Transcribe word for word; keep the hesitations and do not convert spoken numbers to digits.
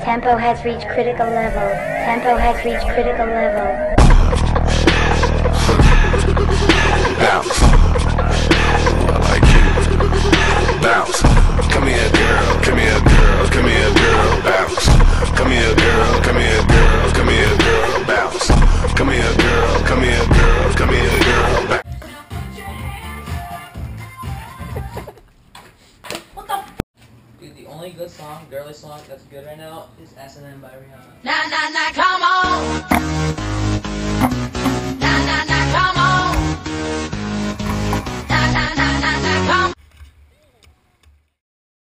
Tempo has reached critical level. Tempo has reached critical level. Bounce. I like you. Bounce. Come here, girl. Come here, girl. Come here, girl. Bounce. Come here, girl. Come here, girl. Come here, girl. Bounce. Come here, girl. Come here, girl. Come here, girl. Bounce. Dude, the only good song, girly song that's good right now is S and M by Rihanna. Nah, nah, nah, come on!